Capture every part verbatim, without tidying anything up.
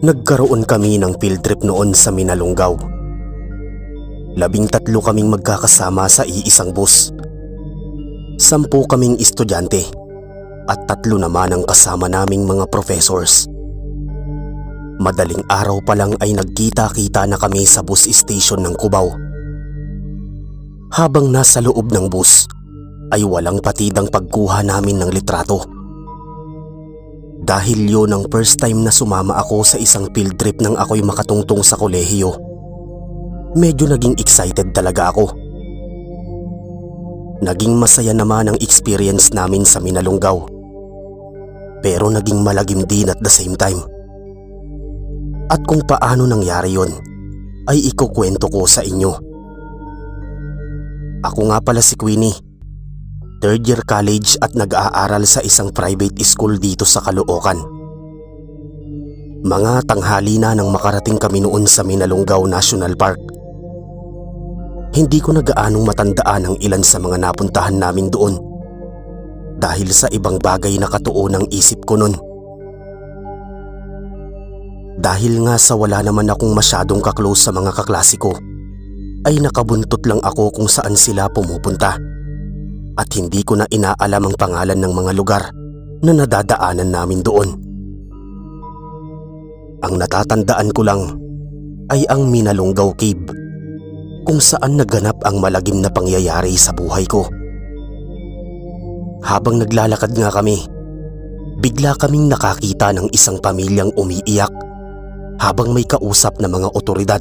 Nagkaroon kami ng field trip noon sa Minalungaw. Labing tatlo kaming magkakasama sa iisang bus. Sampu kaming estudyante at tatlo naman ang kasama naming mga professors. Madaling araw pa lang ay nagkita-kita na kami sa bus station ng Cubao. Habang nasa loob ng bus ay walang patidang pagkuha namin ng litrato. Dahil yun ang first time na sumama ako sa isang field trip nang ako'y makatungtong sa kolehiyo. Medyo naging excited talaga ako. Naging masaya naman ang experience namin sa Minalungaw. Pero naging malagim din at the same time. At kung paano nangyari yun ay ikukwento ko sa inyo. Ako nga pala si Queenie. Third year college at nag-aaral sa isang private school dito sa Caloocan. Mga tanghali na nang makarating kami noon sa Minalungaw National Park. Hindi ko na gaanong matandaan ang ilan sa mga napuntahan namin doon dahil sa ibang bagay na katuon ang isip ko noon. Dahil nga sa wala naman akong masyadong kaklose sa mga kaklase ko, ay nakabuntot lang ako kung saan sila pumupunta. At hindi ko na inaalam ang pangalan ng mga lugar na nadadaanan namin doon. Ang natatandaan ko lang ay ang Minalungaw Cave, kung saan naganap ang malagim na pangyayari sa buhay ko. Habang naglalakad nga kami, bigla kaming nakakita ng isang pamilyang umiiyak habang may kausap na mga otoridad.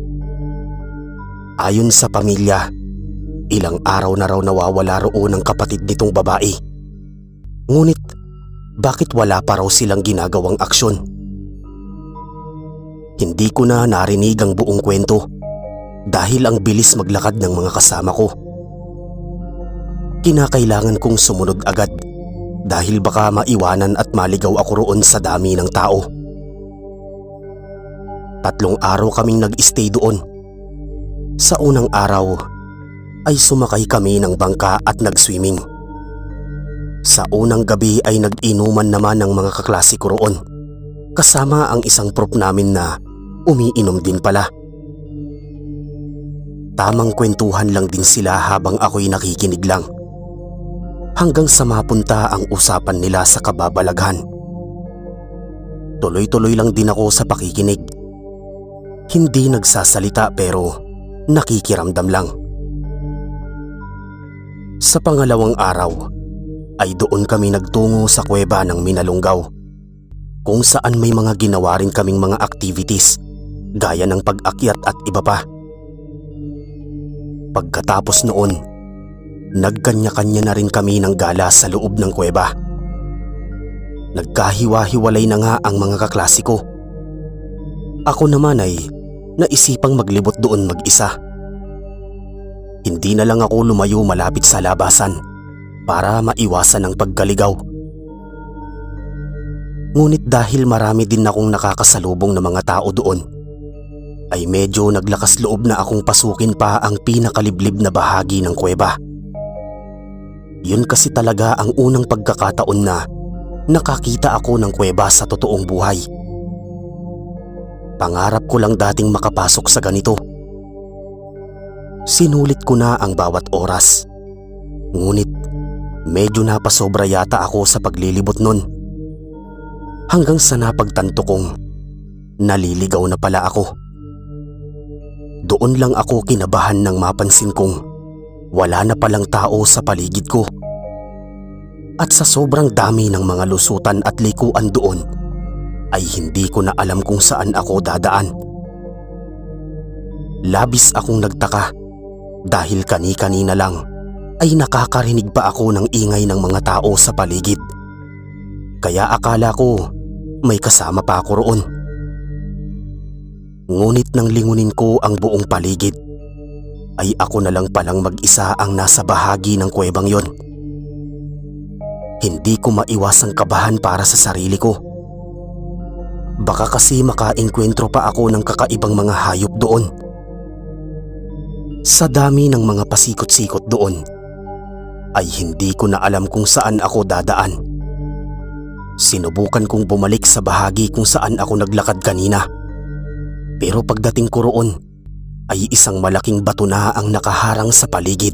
Ayon sa pamilya, ilang araw na raw nawawala roon ang kapatid nitong babae. Ngunit bakit wala pa raw silang ginagawang aksyon? Hindi ko na narinig ang buong kwento dahil ang bilis maglakad ng mga kasama ko. Kinakailangan kong sumunod agad dahil baka maiwanan at maligaw ako roon sa dami ng tao. Tatlong araw kaming nag-stay doon. Sa unang araw ay sumakay kami ng bangka at nag-swimming. Sa unang gabi ay nag-inuman naman ng mga kaklase ko roon, kasama ang isang prop namin na umiinom din pala. Tamang kwentuhan lang din sila habang ako'y nakikinig lang, hanggang sa mapunta ang usapan nila sa kababalaghan. Tuloy-tuloy lang din ako sa pakikinig. Hindi nagsasalita pero nakikiramdam lang. Sa pangalawang araw ay doon kami nagtungo sa kuweba ng Minalungaw, kung saan may mga ginawa rin kaming mga activities gaya ng pag-akyat at iba pa. Pagkatapos noon, nagkanya-kanya na rin kami ng gala sa loob ng kuweba. Nagkahiwa-hiwalay na nga ang mga kaklase ko. Ako naman ay naisipang maglibot doon mag-isa. Hindi na lang ako lumayo malapit sa labasan para maiwasan ang pagkaligaw. Ngunit dahil marami din akong nakakasalubong na mga tao doon, ay medyo naglakas loob na akong pasukin pa ang pinakaliblib na bahagi ng kuweba. Yun kasi talaga ang unang pagkakataon na nakakita ako ng kuweba sa totoong buhay. Pangarap ko lang dating makapasok sa ganito. Sinulit ko na ang bawat oras. Ngunit medyo napasobra yata ako sa paglilibot nun. Hanggang sa napagtanto kong naliligaw na pala ako. Doon lang ako kinabahan nang mapansin kong wala na palang tao sa paligid ko. At sa sobrang dami ng mga lusutan at likuan doon, ay hindi ko na alam kung saan ako dadaan. Labis akong nagtaka dahil kani-kanina lang ay nakakarinig pa ako ng ingay ng mga tao sa paligid. Kaya akala ko may kasama pa ako roon. Ngunit nang lingunin ko ang buong paligid, ay ako na lang palang mag-isa ang nasa bahagi ng kuwebang yon. Hindi ko maiwasang kabahan para sa sarili ko. Baka kasi makaengkwentro pa ako ng kakaibang mga hayop doon. Sa dami ng mga pasikot-sikot doon, ay hindi ko na alam kung saan ako dadaan. Sinubukan kong bumalik sa bahagi kung saan ako naglakad kanina. Pero pagdating ko roon ay isang malaking bato na ang nakaharang sa paligid.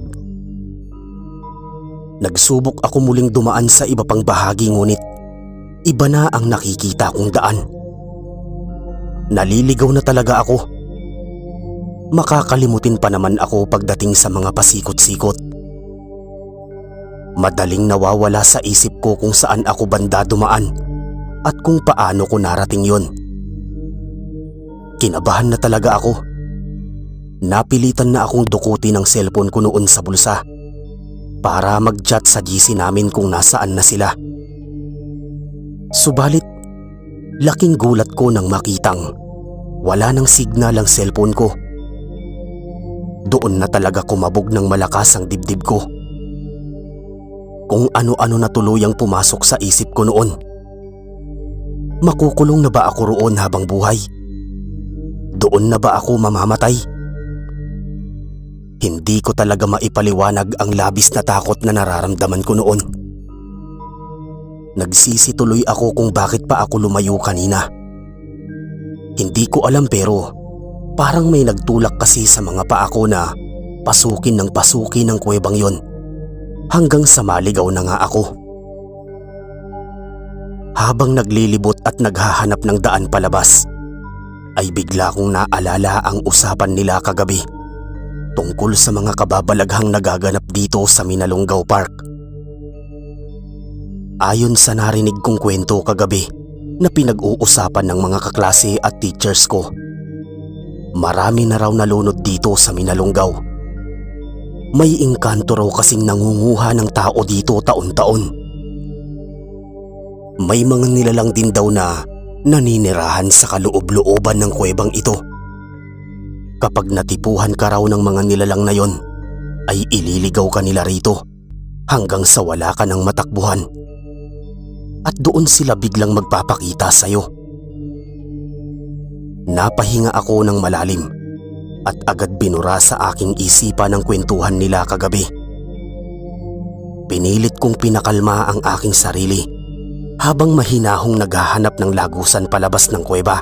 Nagsubok ako muling dumaan sa iba pang bahagi ngunit iba na ang nakikita kong daan. Naliligaw na talaga ako. Makakalimutin pa naman ako pagdating sa mga pasikot-sikot. Madaling nawawala sa isip ko kung saan ako banda dumaan at kung paano ko narating yon. Kinabahan na talaga ako. Napilitan na akong dukutin ang cellphone ko noon sa bulsa para mag-chat sa G C namin kung nasaan na sila. Subalit, laking gulat ko nang makitang wala nang signal ang cellphone ko. Doon na talaga kumabog ng malakas ang dibdib ko. Kung ano-ano na tuluyang pumasok sa isip ko noon. Makukulong na ba ako roon habang buhay? Doon na ba ako mamamatay? Hindi ko talaga maipaliwanag ang labis na takot na nararamdaman ko noon. Nagsisituloy ako kung bakit pa ako lumayo kanina. Hindi ko alam pero parang may nagtulak kasi sa mga paa ko na pasukin ng pasukin ng kuwebang yon. Hanggang sa maligaw na nga ako. Habang naglilibot at naghahanap ng daan palabas, ay bigla kong naalala ang usapan nila kagabi tungkol sa mga kababalaghang nagaganap dito sa Minalungaw Park. Ayon sa narinig kong kwento kagabi na pinag-uusapan ng mga kaklase at teachers ko, marami na raw nalunod dito sa Minalungaw. May engkanto raw kasing nangunguha ng tao dito taon-taon. May mga nilalang din daw na naninirahan sa kaloob-looban ng kuwebang ito. Kapag natipuhan ka raw ng mga nilalang na yon, ay ililigaw ka nila rito hanggang sa wala ka ng matakbuhan. At doon sila biglang magpapakita sa'yo. Napahinga ako ng malalim at agad binura sa aking isipan ang kwentuhan nila kagabi. Pinilit kong pinakalma ang aking sarili habang mahinahong naghahanap ng lagusan palabas ng kuweba.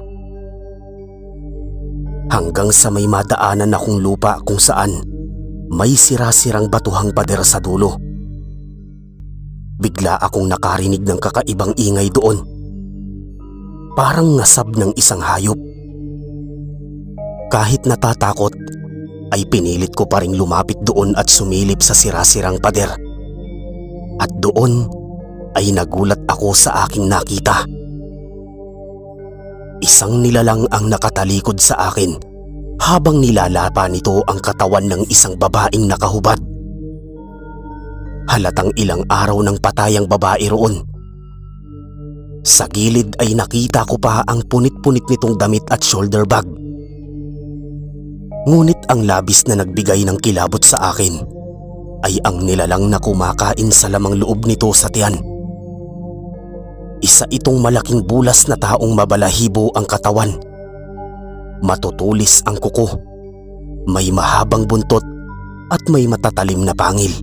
Hanggang sa may madaanan akong lupa kung saan may sira-sirang batuhang pader sa dulo. Bigla akong nakarinig ng kakaibang ingay doon. Parang ngasab ng isang hayop. Kahit natatakot, ay pinilit ko pa ring lumapit doon at sumilip sa sira-sirang pader. At doon ay nagulat ako sa aking nakita. Isang nilalang ang nakatalikod sa akin habang nilalapa nito ang katawan ng isang babaeng nakahubad. Halatang ilang araw ng patayang babae roon. Sa gilid ay nakita ko pa ang punit-punit nitong damit at shoulder bag. Ngunit ang labis na nagbigay ng kilabot sa akin ay ang nilalang na kumakain sa lamang loob nito sa tiyan. Isa itong malaking bulas na taong mabalahibo ang katawan. Matutulis ang kuko, may mahabang buntot at may matatalim na pangil.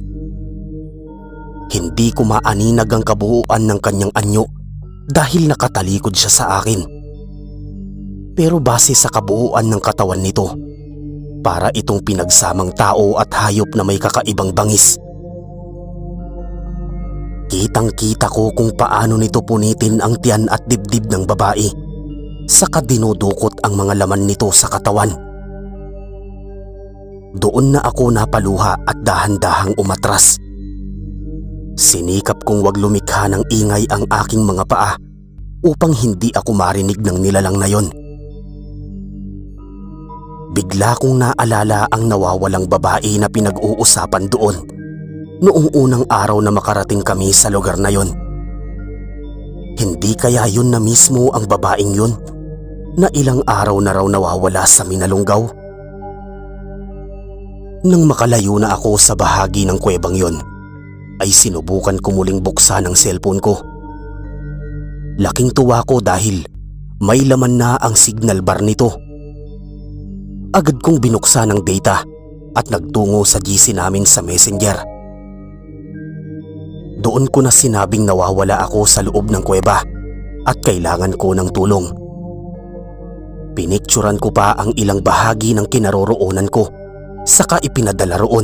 Hindi ko maaninag ang kabuuan ng kanyang anyo dahil nakatalikod siya sa akin. Pero base sa kabuuan ng katawan nito, para itong pinagsamang tao at hayop na may kakaibang bangis. Kitang-kita ko kung paano nito punitin ang tiyan at dibdib ng babae, saka dinudukot ang mga laman nito sa katawan. Doon na ako napaluha at dahan-dahang umatras. Sinikap kong wag lumikha ng ingay ang aking mga paa upang hindi ako marinig ng nilalang na yon. Bigla kong naalala ang nawawalang babae na pinag-uusapan doon noong unang araw na makarating kami sa lugar na yon. Hindi kaya yun na mismo ang babaeng yun na ilang araw na raw nawawala sa Minalungaw? Nang makalayo na ako sa bahagi ng kuwebang yon, ay sinubukan ko muling buksan ang cellphone ko. Laking tuwa ko dahil may laman na ang signal bar nito. Agad kong binuksan ang data at nagtungo sa G C namin sa Messenger. Doon ko na sinabing nawawala ako sa loob ng kuweba at kailangan ko ng tulong. Pinikturan ko pa ang ilang bahagi ng kinaroroonan ko saka ipinadala roon.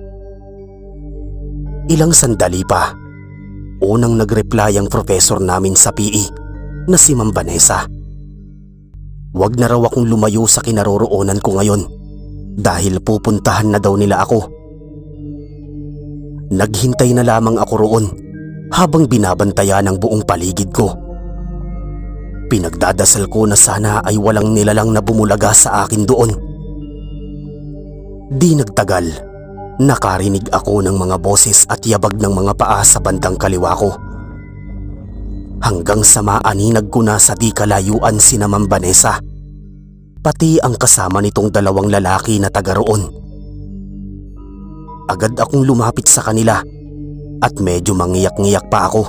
Ilang sandali pa, unang nag-reply ang professor namin sa P E na si Ma'am Vanessa. Wag na raw akong lumayo sa kinaroroonan ko ngayon dahil pupuntahan na daw nila ako. Naghintay na lamang ako roon habang binabantayan ang buong paligid ko. Pinagdadasal ko na sana ay walang nilalang na bumulaga sa akin doon. Di nagtagal, nakarinig ako ng mga boses at yabag ng mga paa sa bandang kaliwa ko. Hanggang sa maaninag ko na sa di kalayuan sina Ma'am Vanessa, pati ang kasama nitong dalawang lalaki na taga roon. Agad akong lumapit sa kanila at medyo mangiyak-ngiyak pa ako.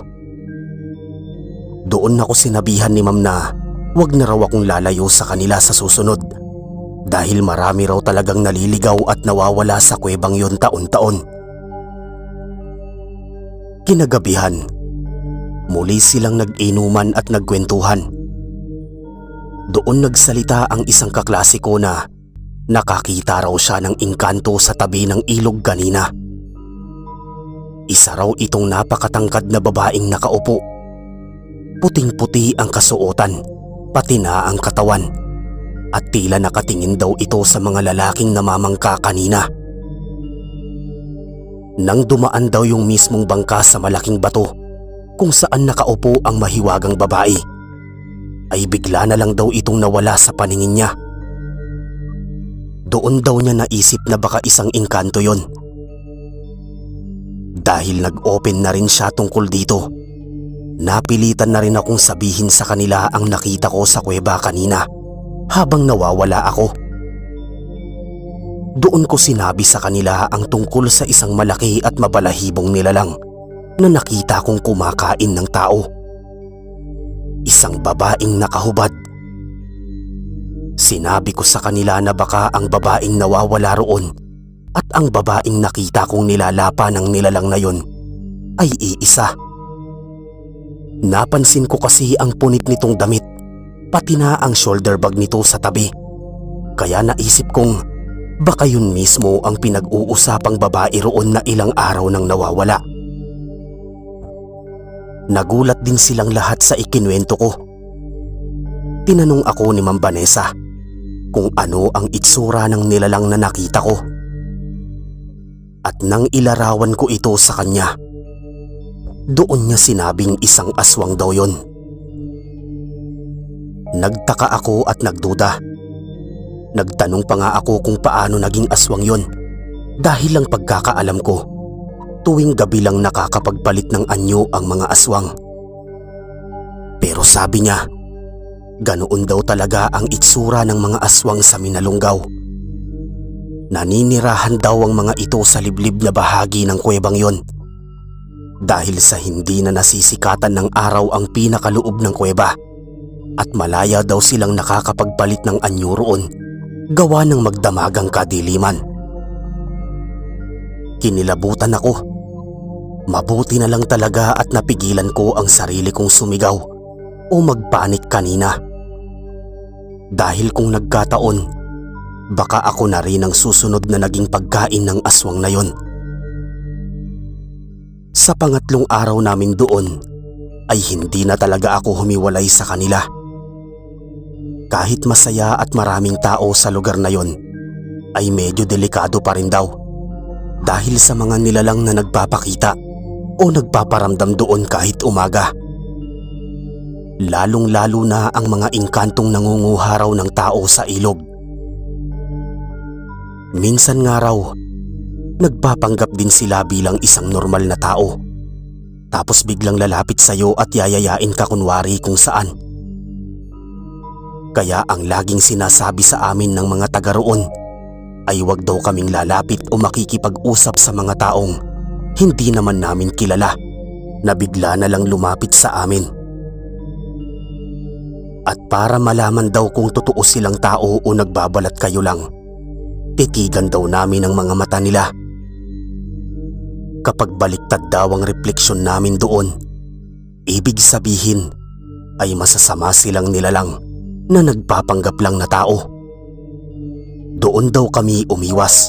Doon ako sinabihan ni Ma'am na wag na raw akong lalayo sa kanila sa susunod dahil marami raw talagang naliligaw at nawawala sa kuwebang yon taon-taon. Kinagabihan, muli silang nag-inuman at nagkwentuhan. Doon nagsalita ang isang kaklase ko na nakakita raw siya ng engkanto sa tabi ng ilog kanina. Isa raw itong napakatangkad na babaeng nakaupo. Puting-puti ang kasuotan, pati na ang katawan, at tila nakatingin daw ito sa mga lalaking namamangka kanina. Nang dumaan daw yung mismong bangka sa malaking bato kung saan nakaupo ang mahiwagang babae, ay bigla na lang daw itong nawala sa paningin niya. Doon daw niya naisip na baka isang engkanto yon. Dahil nag-open na rin siya tungkol dito, napilitan na rin akong sabihin sa kanila ang nakita ko sa kuweba kanina habang nawawala ako. Doon ko sinabi sa kanila ang tungkol sa isang malaki at mabalahibong nilalang na nakita kong kumakain ng tao. Isang babaeng nakahubad. Sinabi ko sa kanila na baka ang babaeng nawawala roon at ang babaeng nakita kong nilalapa ng nilalang na yon ay iisa. Napansin ko kasi ang punit nitong damit, pati na ang shoulder bag nito sa tabi. Kaya naisip kong baka yun mismo ang pinag-uusapang babae roon na ilang araw nang nawawala. Nagulat din silang lahat sa ikinwento ko. Tinanong ako ni Ma'am Vanessa kung ano ang itsura ng nilalang na nakita ko. At nang ilarawan ko ito sa kanya, doon niya sinabing isang aswang daw yon. Nagtaka ako at nagduda. Nagtanong pa nga ako kung paano naging aswang yon dahil lang pagkakaalam ko, tuwing gabi lang nakakapagpalit ng anyo ang mga aswang. Pero sabi niya, ganoon daw talaga ang itsura ng mga aswang sa Minalungaw. Naninirahan daw ang mga ito sa liblib na bahagi ng kuwebang yon. Dahil sa hindi na nasisikatan ng araw ang pinakaloob ng kuweba at malaya daw silang nakakapagpalit ng anyo roon gawa ng magdamagang kadiliman. Kinilabutan ako. Mabuti na lang talaga at napigilan ko ang sarili kong sumigaw o magpanik kanina. Dahil kung nagkataon, baka ako na rin ang susunod na naging pagkain ng aswang na yon. Sa pangatlong araw namin doon, ay hindi na talaga ako humiwalay sa kanila. Kahit masaya at maraming tao sa lugar na yon, ay medyo delikado pa rin daw. Dahil sa mga nilalang na nagpapakita o nagpaparamdam doon kahit umaga. Lalong-lalo na ang mga engkantong nangunguha raw ng tao sa ilog. Minsan nga raw, nagpapanggap din sila bilang isang normal na tao. Tapos biglang lalapit sa'yo at yayayain ka kunwari kung saan. Kaya ang laging sinasabi sa amin ng mga taga roon ay wag daw kaming lalapit o makikipag-usap sa mga taong hindi naman namin kilala na bigla na lang lumapit sa amin. At para malaman daw kung totoo silang tao o nagbabalat kayo lang, titigan daw namin ang mga mata nila. Kapag baliktad daw ang refleksyon namin doon, ibig sabihin ay masasama silang nilalang na nagpapanggap lang na tao. Doon daw kami umiwas.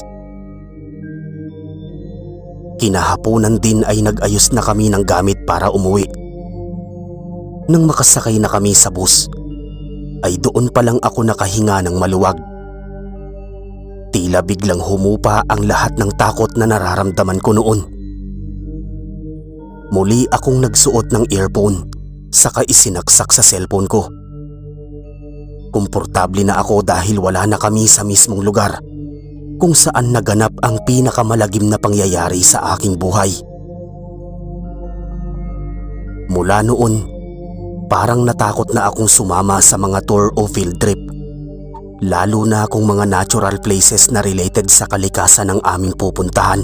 Kinahaponan din ay nag-ayos na kami ng gamit para umuwi. Nang makasakay na kami sa bus, ay doon pa lang ako nakahinga ng maluwag. Tila biglang humupa ang lahat ng takot na nararamdaman ko noon. Muli akong nagsuot ng earphone, saka isinaksak sa cellphone ko. Komportable na ako dahil wala na kami sa mismong lugar kung saan naganap ang pinakamalagim na pangyayari sa aking buhay. Mula noon, parang natakot na akong sumama sa mga tour o field trip, lalo na kung mga natural places na related sa kalikasan ng aming pupuntahan.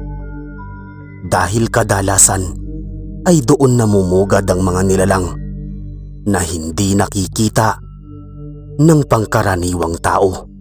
Dahil kadalasan ay doon namumugad ang mga nilalang na hindi nakikita ng pangkaraniwang tao.